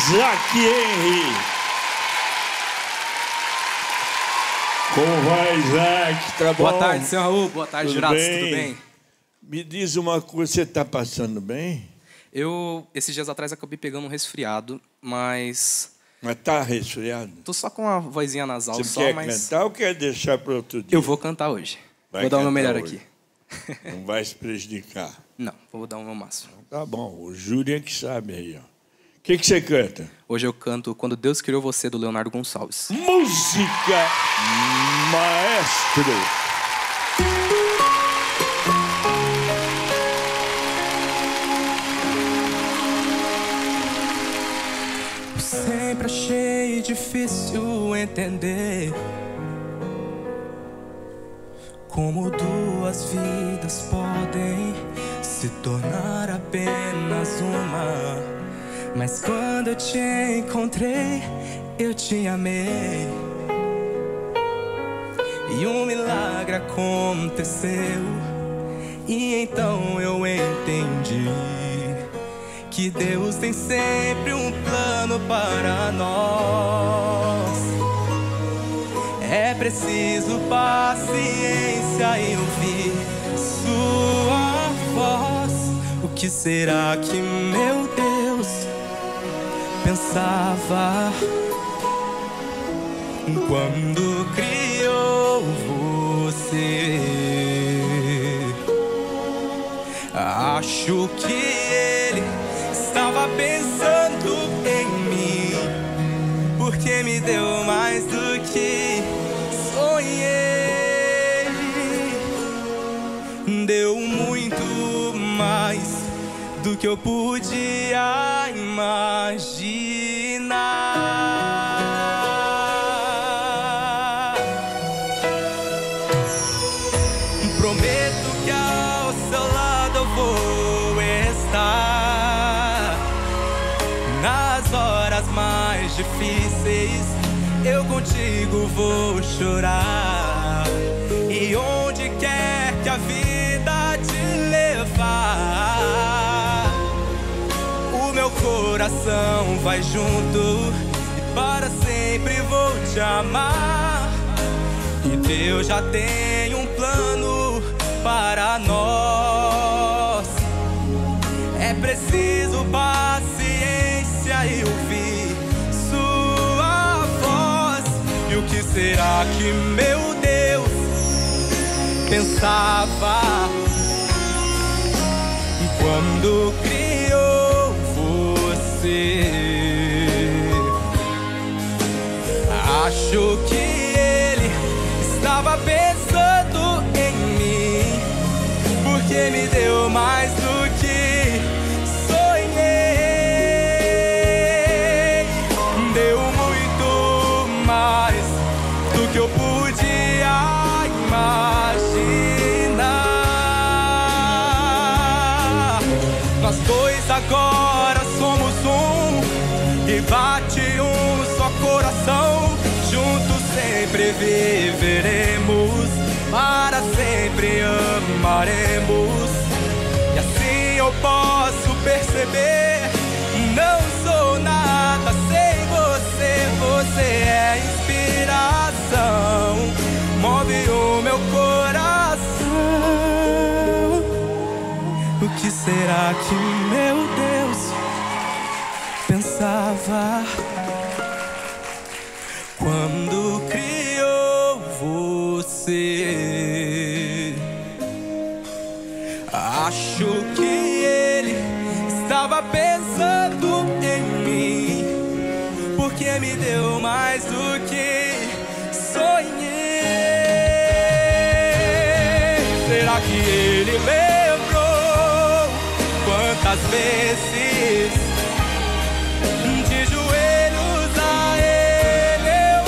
Isaac Henry. Como vai, Isaac? Tá bom? Boa tarde, senhor Raul. Boa tarde, jurados. Tudo bem? Me diz uma coisa, você está passando bem? Esses dias atrás, acabei pegando um resfriado, mas... Mas tá resfriado? Tô só com uma vozinha nasal. Você só, quer mas... cantar ou quer deixar para outro dia? Eu vou cantar hoje. Vai vou dar o meu melhor hoje. aqui. Não vai se prejudicar. Não, vou dar o meu máximo. Tá bom, o júri é que sabe aí, ó. O que você canta? Hoje eu canto Quando Deus Criou Você, do Leonardo Gonçalves. Música Maestro. Sempre achei difícil entender como duas vidas podem se tornar apenas uma. Mas quando eu te encontrei, eu te amei. E um milagre aconteceu. E então eu entendi que Deus tem sempre um plano para nós. É preciso paciência e ouvir sua voz. O que será que meu Deus pensava quando criou você? Acho que Ele estava pensando em mim, porque me deu mais do que sonhei. Deu muito mais do que eu podia imaginar. Prometo que ao seu lado eu vou estar. Nas horas mais difíceis, eu contigo vou chorar. E onde quer que a vida te levar, o meu coração vai junto e para sempre vou te amar. E Deus já tem um plano para nós. É preciso paciência e ouvir sua voz. E o que será que meu Deus pensava quando criou você? Acho que Ele estava pensando em mim, porque me deu mais do que sonhei. Deu muito mais do que eu podia imaginar. Nós dois agora somos um e bate um só coração. Juntos sempre viveremos, para sempre amaremos. E assim eu posso perceber, não sou nada sem você. Você é inspiração, move o meu coração. O que será que meu Deus pensava quando criou você? Acho que Ele estava pensando em mim, porque me deu mais do que sonhei. Será que Ele lembrou quantas vezes de joelhos a Ele eu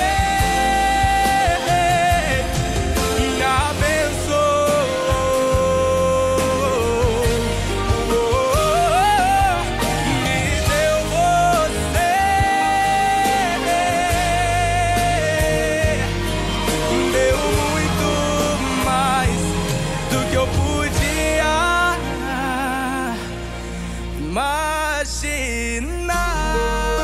orei? Me abençoou, me deu você. Deu muito mais do que eu podia imaginar.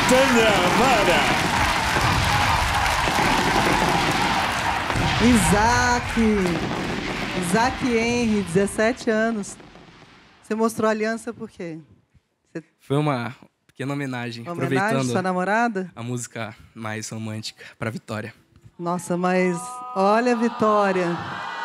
Tânia Amara. Isaac Henry, 17 anos. Você mostrou a aliança por quê? Foi uma pequena homenagem, Uma homenagem à sua namorada? A música mais romântica para Vitória. Nossa, mas olha, Vitória,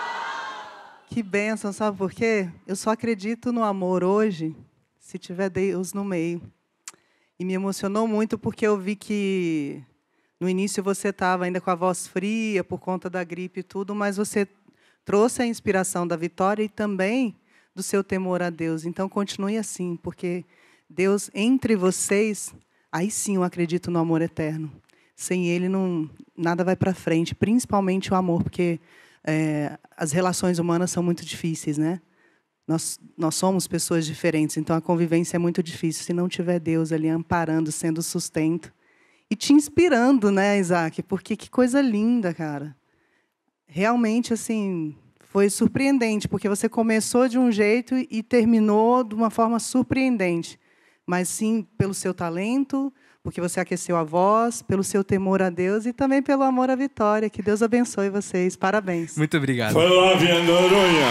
que bênção, sabe por quê? Eu só acredito no amor hoje se tiver Deus no meio. E me emocionou muito porque eu vi que no início você estava ainda com a voz fria por conta da gripe e tudo, mas você trouxe a inspiração da Vitória e também do seu temor a Deus. Então, continue assim, porque Deus, entre vocês, aí sim eu acredito no amor eterno. Sem Ele, nada vai para frente, principalmente o amor, porque as relações humanas são muito difíceis, né? Nós somos pessoas diferentes, então a convivência é muito difícil. Se não tiver Deus ali amparando, sendo sustento e te inspirando, né, Isaac? Porque que coisa linda, cara. Realmente, assim, foi surpreendente, porque você começou de um jeito e terminou de uma forma surpreendente. Mas sim pelo seu talento, porque você aqueceu a voz, pelo seu temor a Deus e também pelo amor à Vitória. Que Deus abençoe vocês. Parabéns. Muito obrigado. Foi lá, Noronha.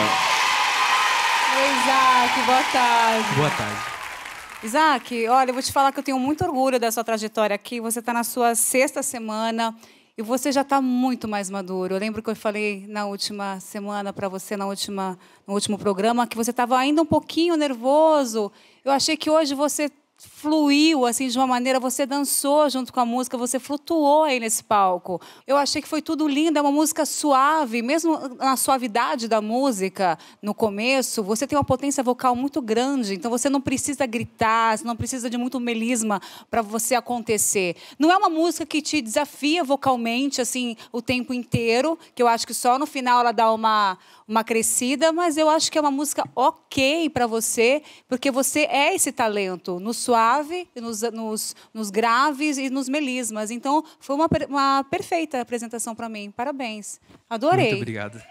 Oi, Isaac, boa tarde. Boa tarde. Isaac, olha, eu vou te falar que eu tenho muito orgulho da sua trajetória aqui. Você está na sua 6ª semana e você já está muito mais maduro. Eu lembro que eu falei na última semana para você, no último programa, que você estava ainda um pouquinho nervoso. Eu achei que hoje você fluiu assim de uma maneira, você dançou junto com a música, você flutuou aí nesse palco. Eu achei que foi tudo lindo, é uma música suave, mesmo na suavidade da música, no começo, você tem uma potência vocal muito grande, então você não precisa gritar, você não precisa de muito melisma para você acontecer. Não é uma música que te desafia vocalmente assim o tempo inteiro, que eu acho que só no final ela dá uma crescida, mas eu acho que é uma música ok para você, porque você é esse talento no suave, nos graves e nos melismas. Então, foi uma perfeita apresentação para mim. Parabéns. Adorei. Muito obrigado.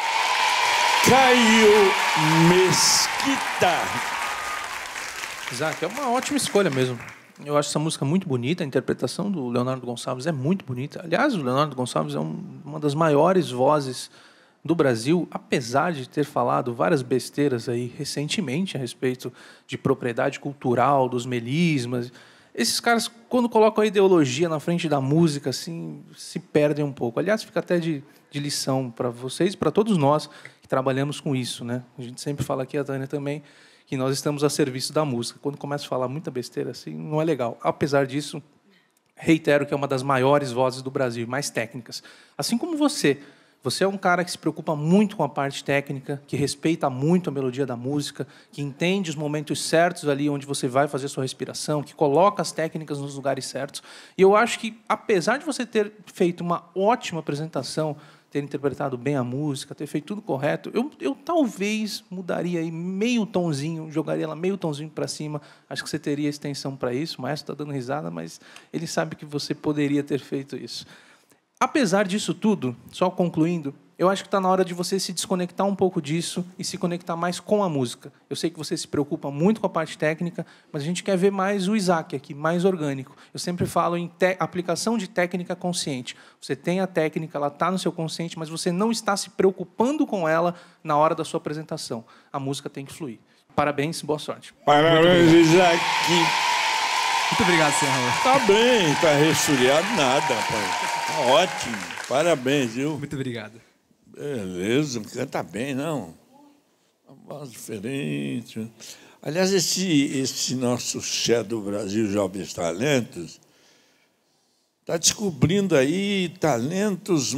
Caio Mesquita. Isaac, é uma ótima escolha mesmo. Eu acho essa música muito bonita, a interpretação do Leonardo Gonçalves é muito bonita. Aliás, o Leonardo Gonçalves é uma das maiores vozes do Brasil, apesar de ter falado várias besteiras aí recentemente a respeito de propriedade cultural, dos melismas. Esses caras, quando colocam a ideologia na frente da música, assim, se perdem um pouco. Aliás, fica até de lição para vocês e para todos nós que trabalhamos com isso, né? A gente sempre fala aqui, a Tânia também, que nós estamos a serviço da música. Quando começa a falar muita besteira, assim, não é legal. Apesar disso, reitero que é uma das maiores vozes do Brasil, mais técnicas. Assim como você. Você é um cara que se preocupa muito com a parte técnica, que respeita muito a melodia da música, que entende os momentos certos ali onde você vai fazer a sua respiração, que coloca as técnicas nos lugares certos. E eu acho que, apesar de você ter feito uma ótima apresentação, ter interpretado bem a música, ter feito tudo correto, eu talvez mudaria aí meio tonzinho, jogaria ela meio tonzinho para cima. Acho que você teria extensão para isso. O maestro está dando risada, mas ele sabe que você poderia ter feito isso. Apesar disso tudo, só concluindo, eu acho que está na hora de você se desconectar um pouco disso e se conectar mais com a música. Eu sei que você se preocupa muito com a parte técnica, mas a gente quer ver mais o Isaac aqui, mais orgânico. Eu sempre falo em aplicação de técnica consciente. Você tem a técnica, ela está no seu consciente, mas você não está se preocupando com ela na hora da sua apresentação. A música tem que fluir. Parabéns, boa sorte. Parabéns, Isaac. Muito obrigado, senhor. Tá bem, tá resfriado nada, pai. Tá ótimo. Parabéns, viu? Muito obrigado. Beleza, canta bem, não? Uma voz diferente. Aliás, esse nosso chefe do Brasil, Jovens Talentos, está descobrindo aí talentos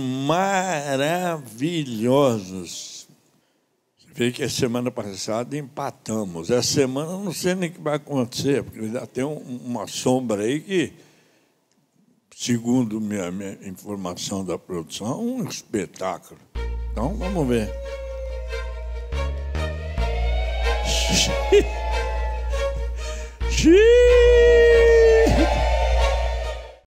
maravilhosos. Você vê que a semana passada empatamos. Essa semana eu não sei nem o que vai acontecer, porque ainda tem uma sombra aí que, segundo minha informação da produção, é um espetáculo. Então, vamos ver. Xiii!